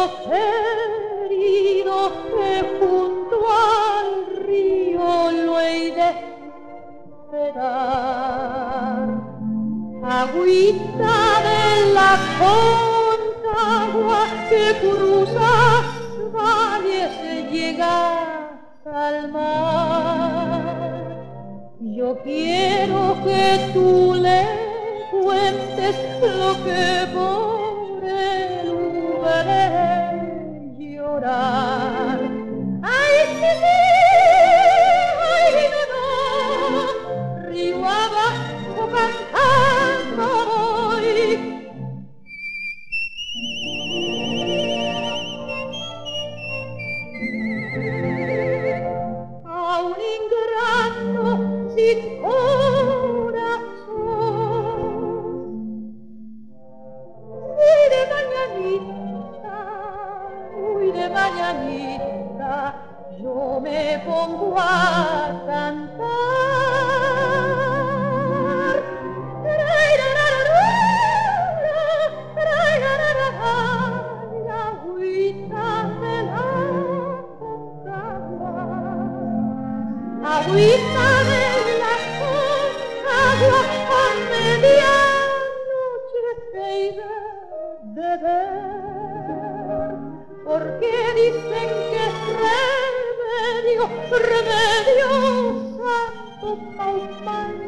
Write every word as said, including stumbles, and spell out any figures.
querido, que junto al río lo he de esperar. Agüita de la Concagua que cruza valles y llega al mar. Yo quiero que tú le cuentes lo que por él hube de llorar. Ay, sí, sí, ay, no, no, río abajo cantando voy. A un ingrato sin corazón, uy de mañanita, uy de mañanita, yo me pongo a cantar. La agüita de la Concagua, agüita de la Concagua, a medianoche te iré de beber, porque dicen que es remedio, remedio santo pa' un mal